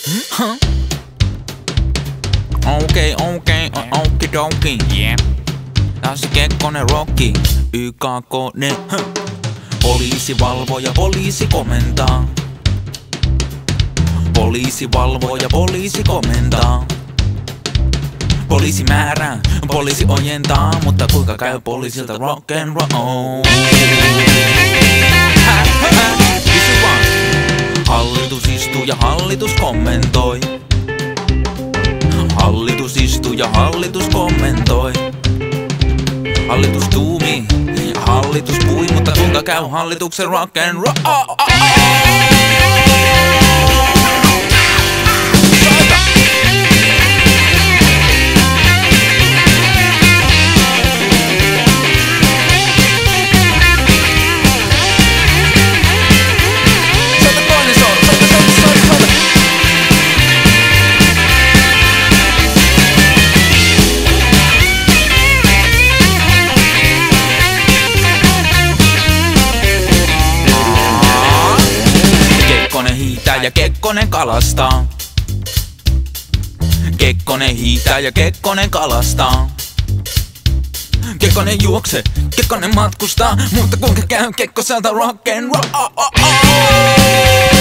Okidoki, yeah. Taas Kekkonen Rokki, YKK:ne. Poliisi valvoo ja poliisi komentaa. Poliisi valvoo ja poliisi komentaa. Poliisi määrää, poliisi ojentaa, mutta kuinka käy poliisilta rock'n'roll? Kysy vaan. Hallitus istuu ja hallitus kommentoi. Hallitus istuu ja hallitus kommentoi. Hallitus tuumii ja hallitus pui, mutta kuinka käy hallituksen rock'n'roll? Kekkonen hiihtää ja Kekkonen kalastaa. Kekkonen hiihtää ja Kekkonen kalastaa. Kekkonen juoksee, Kekkonen matkustaa, mutta kuinka käy Kekkoselta rock'n'roll?